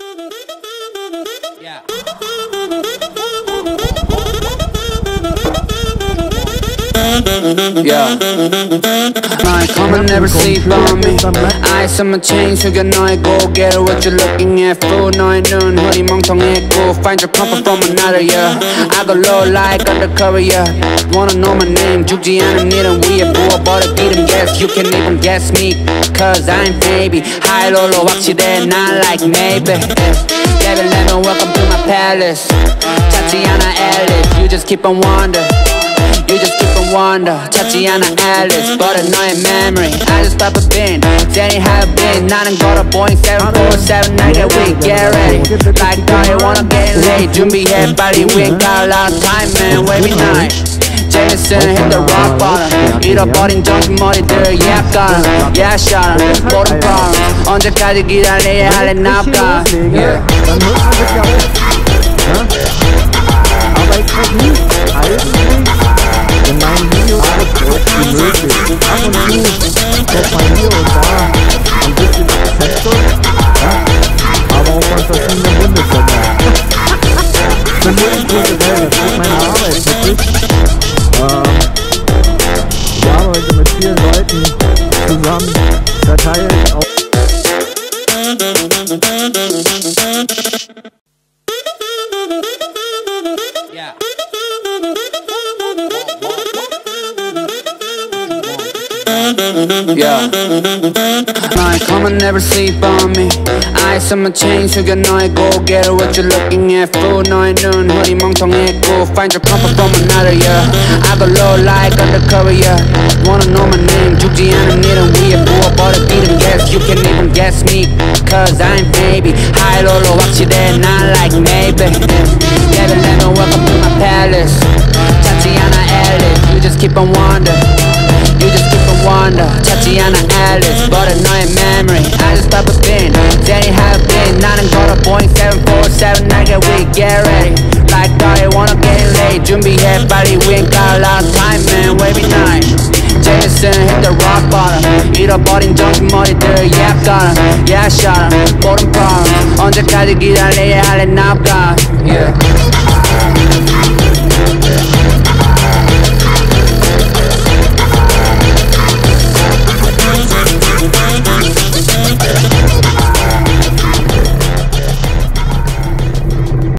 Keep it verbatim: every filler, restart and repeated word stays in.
Yeah. Yeah. My come never sleep on me. Eyes on my chain, so you know I go get it. What you looking at, fool? No, I know, hoodie, 멍청했고. Find your comfort from another, yeah. I go low like undercover, yeah. Wanna know my name, 죽지 않은 일은 위에 부어버려 기름. Yes, you can even guess me, cause I'm baby. High, low, low, 확실해, not like maybe. Never let me welcome to my palace. 찾지 않아 Alice, you just keep on wonder. You just keep on wonder. 찾지 않아 Alice, but 너의 memory. I just pop a pin, tell you how it been. 나는 걸어 Boeing seven four seven, I get weak, get ready. Like I wanna get late. 준비해 빨리, we ain't got a lot of time, man. Wavy night. Jameson hit the rock bottom. 잃어버린 정신 머리들, yeah, got 'em. Yeah, shot 'em. 모든 problems. 언제까지 기다려야 할래, now got 'em. Yeah. Aber ich versuche eigentlich in meinen Videos so oft wie möglich. Ab und zu kommt man hier und da ein bisschen Akzente, ja? Aber auch von verschiedenen Bundesländern. Ich bin nur kulturell, das ist meine Arbeit wirklich. Ähm, ich arbeite mit vielen Leuten zusammen, verteilt auf Yeah. Yeah. My come and never sleep on me. Eyes on my chain, so you know I go get it. What you looking at, fool? No, I know, hoodie, 멍청했고. Find your comfort from another, yeah. I go low like undercover, yeah. Wanna know my name, 죽지 않은 일은 위에 부어버려 기름. Yes, you can even guess me, cause I'm baby. High, low, low, 확실해, not like maybe. Never let me welcome to my palace. 찾지 않아 Alice, you just keep on wonder. You just keep on wonder. 찾지 않아 Alice, but 너의 memory. I just pop a pin, tell you how it been. 나는 걸어 Boeing seven four seven, I get weak, get ready. Like I wanna get late. 준비해 빨리, we ain't got a lot of time, man. Wavy night. Jameson hit the rock bottom. 잃어버린 정신 머리들, yeah, got 'em. Yeah, shot 'em. 모든 problems. 언제까지 기다려야 할래, now got 'em. Yeah.